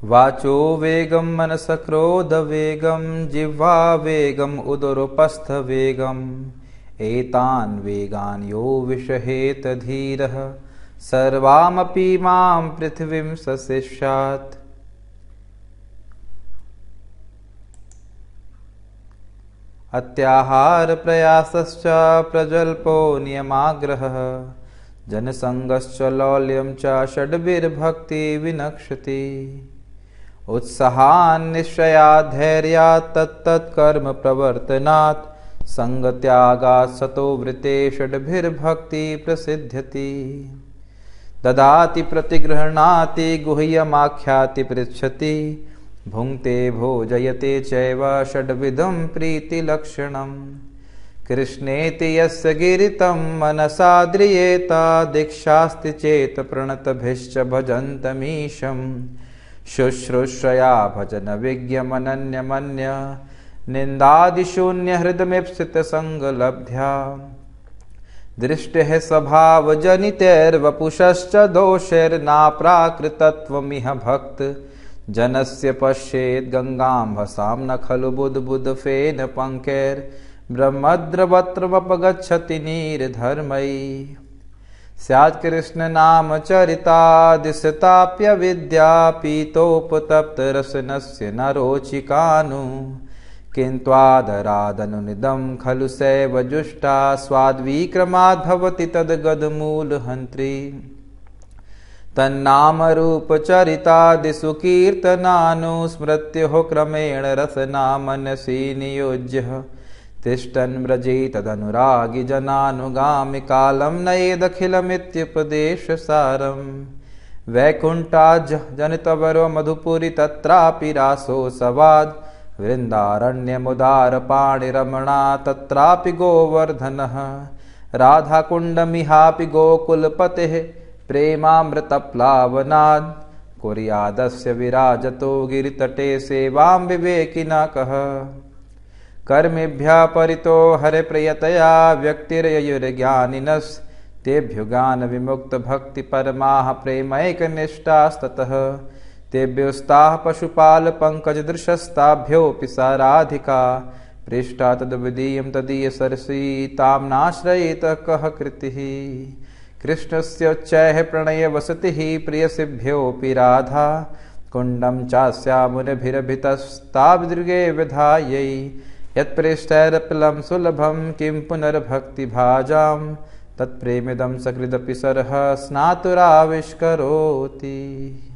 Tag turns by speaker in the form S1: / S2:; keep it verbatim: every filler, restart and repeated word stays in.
S1: वाचो वेगं मनस क्रोध वेगं जिह्वा वेगं उदरोपस्थ वेगं एतान् वेगान् यो विषहेत धीरः सर्वामपि मां पृथिवीं सशिष्यात्। अत्याहार प्रयासश्च प्रजल्पो नियमाग्रहः जनसंगश्च लौल्यं च षड्भिर्भक्ति विनक्ष्यति। उत्साहान् निश्चयात् धैर्यात् तत्तत्कर्म प्रवर्तनात् संगत्यागात् सतो वृते षड्भिर्भक्ति प्रसिद्ध्यति। ददाति प्रतिगृह्णाति गुह्यमाख्याति पृच्छति भुङ्क्ते भोजयते चैव षड्विधं प्रीतिलक्षणम्। कृष्णेति यस्य गिरितं मनसा द्रियेत दीक्षास्ति चेत् प्रणतभिश्च भजन्तमीशं। शुश्रूषया भजन विज्ञमनन्यमन्य निन्दादिशून्यहृदमीप्सितसङ्गलब्ध्या। दृष्टिः स्वभावजनितैर्वपुषश्च दोषैर्नाप्राकृतत्वमिह भक्त जनस्य पश्येत् गंगाम्भसां न खलु बुद्बुदफेन पंकैर्ब्रह्मद्रवत्रमपगच्छति नीरधर्मैः। स्यात् कृष्णनामचरितादिशताप्यविद्या पीतोपतप्तरसनस्य न रोचिकानु। किन्त्वादरादनुनिदं खलु सैव जुष्टा स्वाद्विक्रमाद्भवति तद्गदमूलहन्त्री। तन्नामरूपचरितादिषु कीर्तनानुस्मृत्योः क्रमेण रसना मनसि नियोज्यः तिष्ठन् व्रजे तदनुरागि जनानुगामि कालं नयेदखिलमित्युपदेशसारम्। वैकुण्ठाज् जनितवरो मधुपुरी तत्रापि रासोत्सवाद् वृन्दारण्यमुदारपाणिरमणा तत्रापि गोवर्धनः। राधाकुण्डमिहापि गोकुलपतेः प्रेमामृतप्लावनाद् कुर्यादस्य विराजतो गिरितटे सेवां विवेकिना कः। कर्मेभ्यः परितो हरिप्रियतया व्यक्तिर्ययुर्ज्ञानिनस्तेभ्यो ज्ञानविमुक्तभक्तिपरमाः प्रेमैकनिष्ठास्ततः। तेभ्योस्ताः पशुपालपङ्कजदृशस्ताभ्योऽपि सा राधिका पृष्ठा तद्विदीयं तदीयसरसी तां नाश्रयेत कः कृतिः। कृष्णस्योच्चैः प्रणयवसतिः प्रियसिभ्योऽपि राधा कुण्डं चास्यामुनिभिरभितस्तावदृगे विधायै। यत्पृष्ठैरपलं सुलभं किं पुनर्भक्तिभाजां तत्प्रेमिदं सकृदपि सरः स्नातुराविष्करोति।